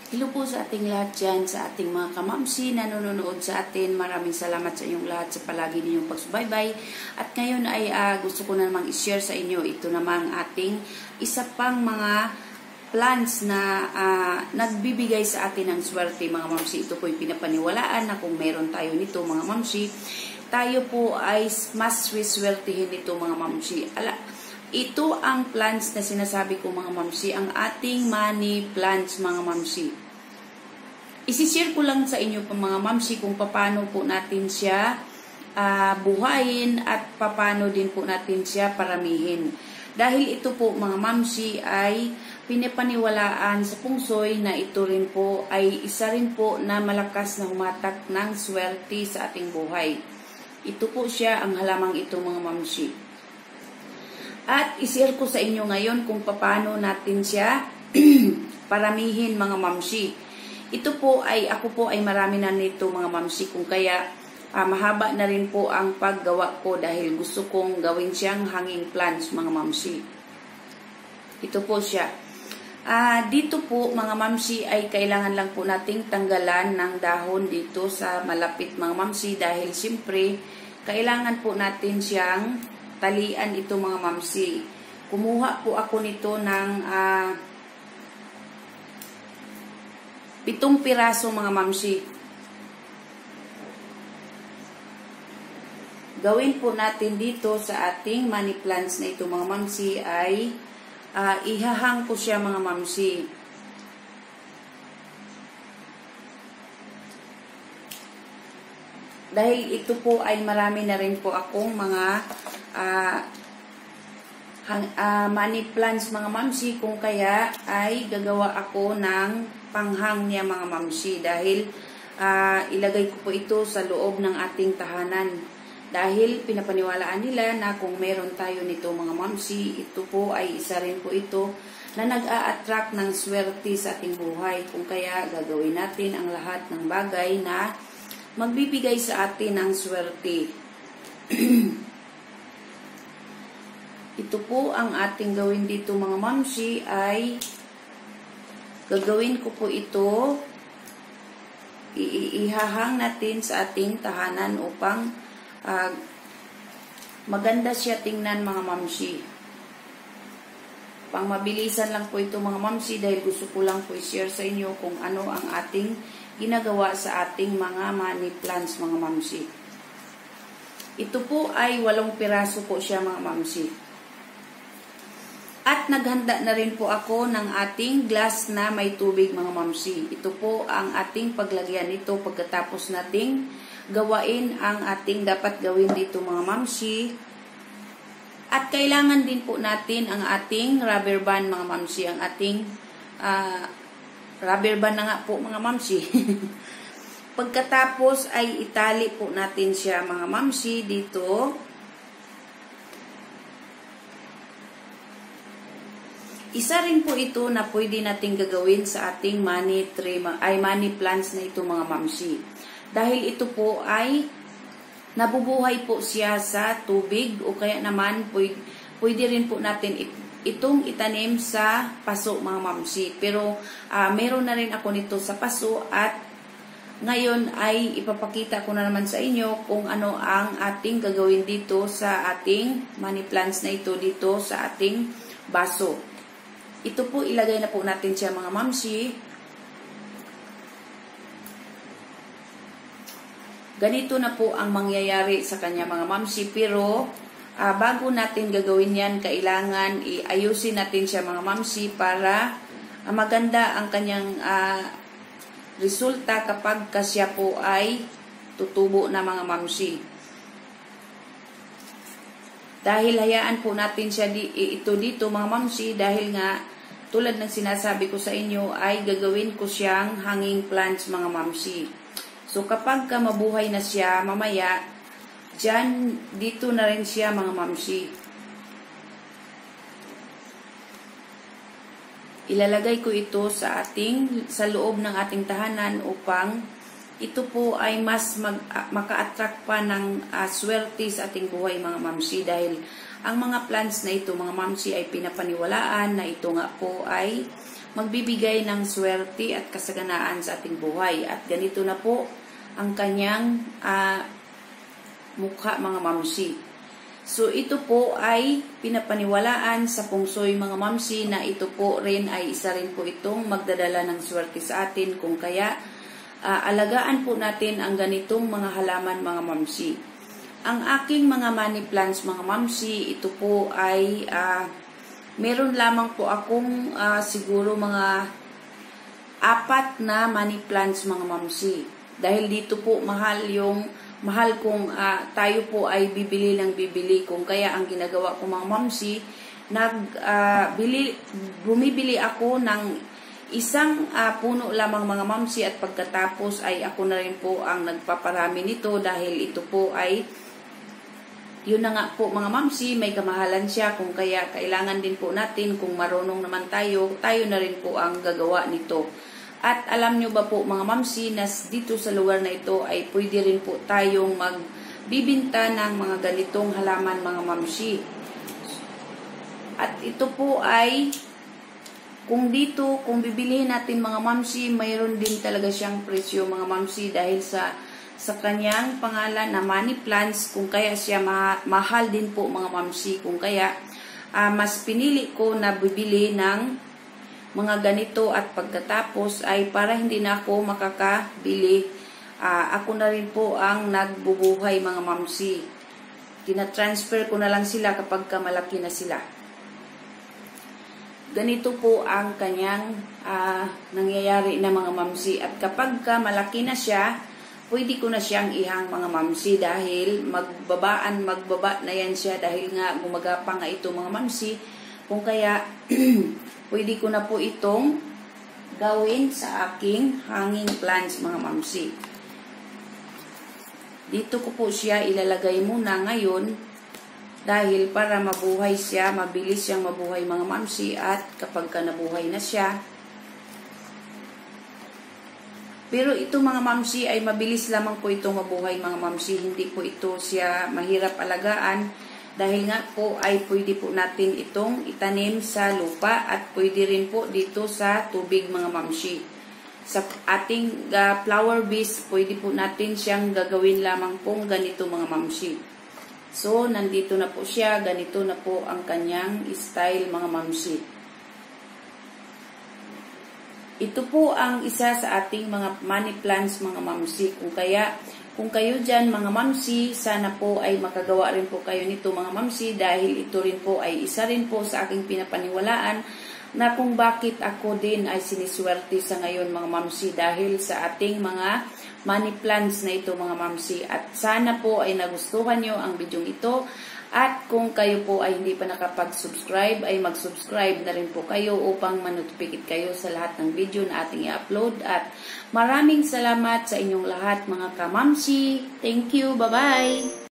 Hello po sa ating lahat dyan, sa ating mga kamamsi na nanonood sa atin. Maraming salamat sa inyong lahat sa palagi ninyong pagsubaybay. At ngayon ay gusto ko namang i-share sa inyo ito namang ating isa pang mga plans na nagbibigay sa atin ng swerte mga mamsi. Ito po yung pinapaniwalaan na kung meron tayo nito mga mamsi, tayo po ay mas swiswertihin nito mga mamsi. Ito ang plants na sinasabi ko mga mamsi, ang ating money plants mga mamsi. Isishare ko lang sa inyo mga mamsi kung paano po natin siya buhayin at paano din po natin siya paramihin. Dahil ito po mga mamsi ay pinapaniwalaan sa pungsoy na ito rin po ay isa rin po na malakas na humatak ng swerte sa ating buhay. Ito po siya ang halamang ito mga mamsi. At i-share ko sa inyo ngayon kung paano natin siya paramihin mga mamsi. Ito po ay, ako po ay marami na nito mga mamsi, kung kaya mahaba na rin po ang paggawa ko dahil gusto kong gawin siyang hanging plants mga mamsi. Ito po siya. Dito po mga mamsi ay kailangan lang po nating tanggalan ng dahon dito sa malapit mga mamsi dahil siyempre kailangan po natin siyang talian ito mga mamsi. Kumuha po ako nito ng 7 piraso mga mamsi. Gawin po natin dito sa ating money plants na ito mga mamsi ay ihahang ko siya mga mamsi. Dahil ito po ay marami na rin po akong mga money plants mga mamsi, kung kaya ay gagawa ako ng panghang niya mga mamsi dahil ilagay ko po ito sa loob ng ating tahanan dahil pinapaniwalaan nila na kung meron tayo nito mga mamsi, ito po ay isa rin po ito na nag-a-attract ng swerte sa ating buhay, kung kaya gagawin natin ang lahat ng bagay na magbibigay sa atin ng swerte. Ito po ang ating gawin dito mga mamsi ay gagawin ko po ito, ihahang natin sa ating tahanan upang maganda siya tingnan mga mamsi. Pang mabilisan lang po ito mga mamsi dahil gusto ko lang po i-share sa inyo kung ano ang ating ginagawa sa ating mga money plants mga mamsi. Ito po ay 8 piraso po siya mga mamsi. At naghanda na rin po ako ng ating glass na may tubig mga mamsi. Ito po ang ating paglagyan nito pagkatapos nating gawain ang ating dapat gawin dito mga mamsi. At kailangan din po natin ang ating rubber band mga mamsi. Ang ating rubber band na nga po mga mamsi. Pagkatapos ay itali po natin siya mga mamsi dito. Isa rin po ito na pwede nating gagawin sa ating money tree, money plants na ito mga mamsi. Dahil ito po ay nabubuhay po siya sa tubig o kaya naman pwede rin po natin itong itanim sa paso mga mamsi. Pero meron na rin ako nito sa paso at ngayon ay ipapakita ko na naman sa inyo kung ano ang ating gagawin dito sa ating money plants na ito dito sa ating baso. Ito po ilagay na po natin siya mga mamsi. Ganito na po ang mangyayari sa kanya mga mamsi, pero bago natin gagawin yan, kailangan iayusin natin siya mga mamsi para maganda ang kanyang resulta kapag kasya po ay tutubo na mga mamsi. Dahil hayaan po natin siya ito dito mga mamsi dahil nga tulad ng sinasabi ko sa inyo ay gagawin ko siyang hanging plants mga mamsi. So kapag mabuhay na siya mamaya, dito na rin siya mga mamsi. Ilalagay ko ito sa loob ng ating tahanan upang ito po ay mas maka-attract pa ng swerte sa ating buhay mga mamsi dahil ang mga plants na ito mga mamsi ay pinapaniwalaan na ito nga po ay magbibigay ng swerte at kasaganaan sa ating buhay. At ganito na po ang kanyang mukha, mga mamsi. So ito po ay pinapaniwalaan sa pungsoy, mga mamsi, na ito po rin ay isa rin po itong magdadala ng swerte sa atin. Kung kaya alagaan po natin ang ganitong mga halaman, mga mamsi. Ang aking mga money plants, mga mamsi, ito po ay meron lamang po akong siguro mga 4 na money plants, mga mamsi. Dahil dito po mahal kung tayo po ay bibili ng bibili. Kung kaya ang ginagawa ko, mga mamsi, bumibili ako ng isang puno lamang, mga mamsi, at pagkatapos ay ako na rin po ang nagpaparami nito dahil ito po ay yun na nga po, mga mamsi, may kamahalan siya. Kung kaya kailangan din po natin, kung marunong naman tayo na rin po ang gagawa nito. At alam nyo ba po, mga mamsi, na dito sa lugar na ito ay pwede rin po tayong magbibinta ng mga ganitong halaman, mga mamsi. At ito po ay, kung bibilihin natin, mga mamsi, mayroon din talaga siyang presyo, mga mamsi, dahil sa kanyang pangalan na money plants. Kung kaya siya mahal din po, mga mamsi. Kung kaya mas pinili ko na bibili ng mga ganito, at pagkatapos ay para hindi na ako makakabili, ako na rin po ang nagbubuhay, mga mamsi. Tina-transfer ko na lang sila kapag malaki na sila. Ganito po ang kanyang nangyayari na, mga mamsi. At kapag malaki na siya, pwede ko na siyang ihang, mga mamsi, dahil magbaba na yan siya, dahil nga gumagapang nga ito, mga mamsi. Kung kaya pwede ko na po itong gawin sa aking hanging plants, mga mamsi. Dito ko po siya ilalagay muna ngayon, dahil para mabuhay siya, mabilis siyang mabuhay, mga mamsi. At kapag nabuhay na siya, pero ito, mga mamsi, ay mabilis lamang po itong mabuhay, mga mamsi. Hindi po ito siya mahirap alagaan, dahil nga po ay pwede po natin itong itanim sa lupa, at pwede rin po dito sa tubig, mga mamsi. Sa ating flower base, pwede po natin siyang gagawin lamang pong ganito, mga mamsi. So nandito na po siya, ganito na po ang kanyang style, mga mamsi. Ito po ang isa sa ating mga money plants, mga mamsi. Kung kayo dyan, mga mamsi, sana po ay makagawa rin po kayo nito, mga mamsi, dahil ito rin po ay isa rin po sa aking pinapaniwalaan na kung bakit ako din ay siniswerte sa ngayon, mga mamsi, dahil sa ating mga money plants na ito, mga mamsi. At sana po ay nagustuhan nyo ang video ito. At kung kayo po ay hindi pa nakapag-subscribe, ay mag-subscribe na rin po kayo upang manotificate kayo sa lahat ng video na ating i-upload. At maraming salamat sa inyong lahat, mga kamamsi. Thank you. Bye-bye!